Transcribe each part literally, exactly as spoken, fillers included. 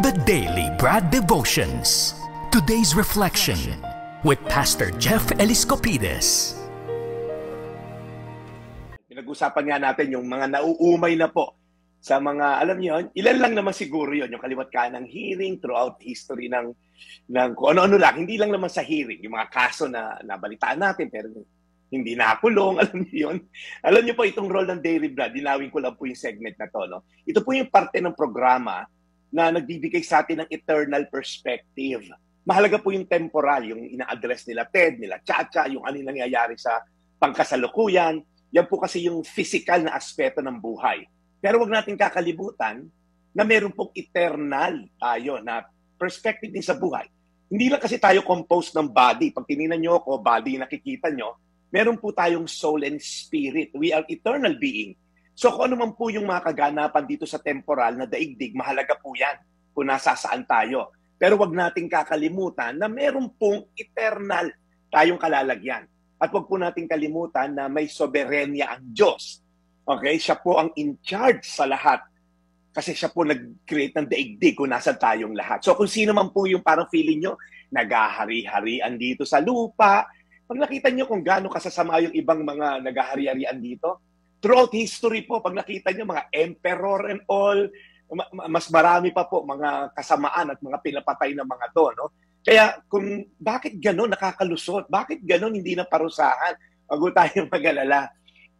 The Daily Brad Devotions. Today's reflection with Pastor Jeff Eliscopides. Pinag-usapan nga natin yung mga nauumay na po sa mga, alam niyo yun, ilan lang naman siguro yun, yung kaliwat ka ng hearing throughout history ng, ng kung ano-ano lang, hindi lang naman sa hearing, yung mga kaso na nabalitaan natin, pero hindi nakulong, alam niyo yun. Alam niyo po, itong role ng Daily Brad, dinawin ko lang po yung segment na to, no? Ito po yung parte ng programa na nagbibigay sa atin ng eternal perspective. Mahalaga po yung temporal, yung ina-address nila Ted, nila Chacha, yung ano yung nangyayari sa pangkasalukuyan. Yan po kasi yung physical na aspeto ng buhay. Pero wag natin kakalimutan na meron pong eternal tayo na perspective din sa buhay. Hindi lang kasi tayo composed ng body. Pag tinignan nyo ako, body nakikita nyo, meron po tayong soul and spirit. We are eternal being. So kung ano man po yung mga kaganapan dito sa temporal na daigdig, mahalaga po yan kung nasa saan tayo. Pero wag nating kakalimutan na meron pong eternal tayong kalalagyan. At wag po nating kalimutan na may soberenya ang Diyos. Okay? Siya po ang in charge sa lahat. Kasi siya po nag-create ng daigdig kung nasa tayong lahat. So kung sino man po yung parang feeling nyo, nagahari-harian dito sa lupa, pag nakita nyo kung gaano kasasama yung ibang mga nagahari-harian dito, throughout history po, pag nakita nyo mga emperor and all, mas marami pa po mga kasamaan at mga pinapatay na mga to, no? Kaya kung bakit gano'n nakakalusot, bakit gano'n hindi na parusahan, wag tayong mag-alala.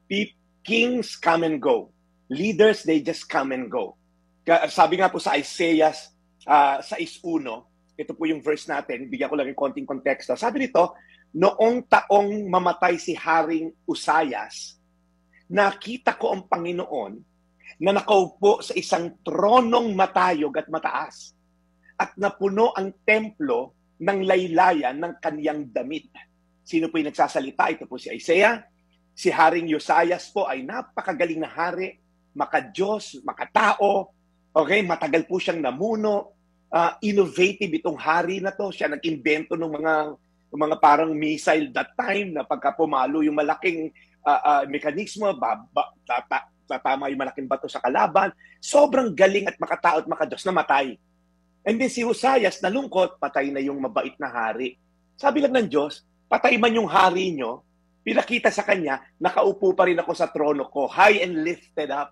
Kings come and go. Leaders, they just come and go. Sabi nga po sa Isaiah uh, six one, ito po yung verse natin, bigyan ko lang yung konting konteksto. Sabi nito, noong taong mamatay si Haring Uzzias, nakita ko ang Panginoon na nakaupo sa isang tronong matayog at mataas at napuno ang templo ng laylayan ng kaniyang damit. Sino po yung nagsasalita? Ito po si Isaiah. Si Haring Uzzias po ay napakagaling na hari, maka-Diyos, makatao, okay? Matagal po siyang namuno, uh, innovative itong hari na to. Siya nag-invento ng mga, ng mga parang missile that time na pagka pumalo yung malaking Uh, uh, mekanismo, ba, ba, tata, tatama yung malaking bato sa kalaban. Sobrang galing at makatao at makadiyos na matay. And then si Uzzias, nalungkot, patay na yung mabait na hari. Sabi lang ng Diyos, patay man yung hari nyo, pinakita sa kanya, nakaupo pa rin ako sa trono ko, high and lifted up.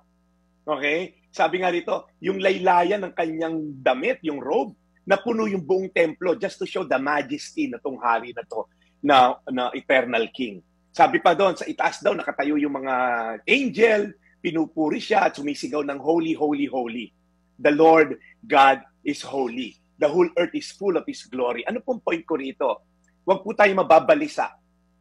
Okay? Sabi nga dito, yung laylayan ng kanyang damit, yung robe, napuno yung buong templo just to show the majesty na tong hari na to, na, na eternal king. Sabi pa doon, sa itaas daw, nakatayo yung mga angel, pinupuri siya at sumisigaw ng holy, holy, holy. The Lord God is holy. The whole earth is full of His glory. Ano pong point ko rito? Huwag po tayo mababalisa.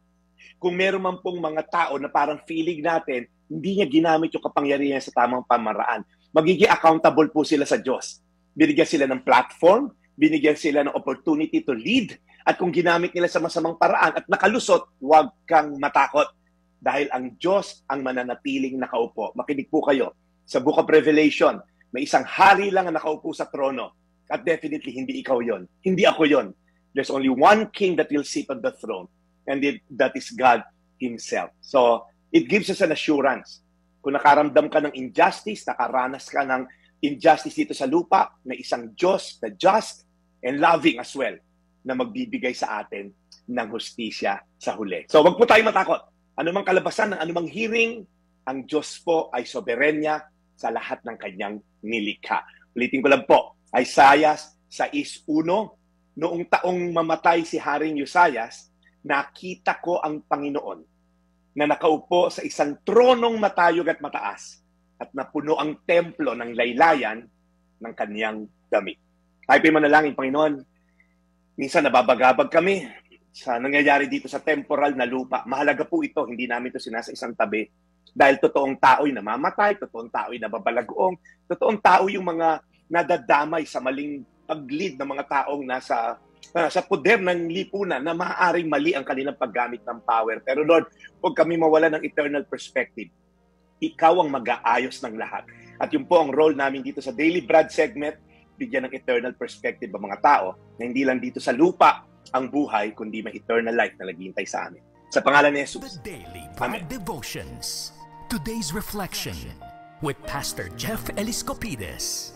Kung meron man pong mga tao na parang feeling natin, hindi niya ginamit yung kapangyarihan sa tamang pamaraan. Magiging accountable po sila sa Diyos. Binigyan sila ng platform, binigyan sila ng opportunity to lead. At kung ginamit nila sa masamang paraan at nakalusot, huwag kang matakot. Dahil ang Diyos ang mananatiling nakaupo. Makinig po kayo. Sa Book of Revelation, may isang hari lang ang nakaupo sa trono. At definitely, hindi ikaw yon. Hindi ako yon. There's only one king that will sit on the throne. And it, that is God Himself. So, it gives us an assurance. Kung nakaramdam ka ng injustice, nakaranas ka ng injustice dito sa lupa, may isang Diyos na just and loving as well, na magbibigay sa atin ng hustisya sa huli. So wag po tayong matakot. Anumang kalabasan ng anumang hearing, ang Diyos po ay soberenya sa lahat ng kanyang nilikha. Ulitin ko lang po, Isaiah six one, noong taong mamatay si Haring Uzzias, nakita ko ang Panginoon na nakaupo sa isang tronong matayog at mataas at napuno ang templo ng laylayan ng kanyang damit. Tayo po manalangin, Panginoon. Minsan nababagabag kami sa nangyayari dito sa temporal na lupa. Mahalaga po ito, hindi namin ito sinasa isang tabi. Dahil totoong tao'y namamatay, totoong tao'y nababalagoong, totoong tao yung mga nadadamay sa maling pag-lead ng mga taong nasa, uh, sa poder ng lipunan na maaaring mali ang kanilang paggamit ng power. Pero Lord, huwag kami mawala ng eternal perspective. Ikaw ang mag-aayos ng lahat. At yun po ang role namin dito sa Daily Brad segment, bigyan ng eternal perspective ang mga tao na hindi lang dito sa lupa ang buhay, kundi may eternal life na naghihintay sa amin. Sa pangalan ni Jesus. The Daily Brad Devotions. Today's reflection with Pastor Jeff Eliscopides.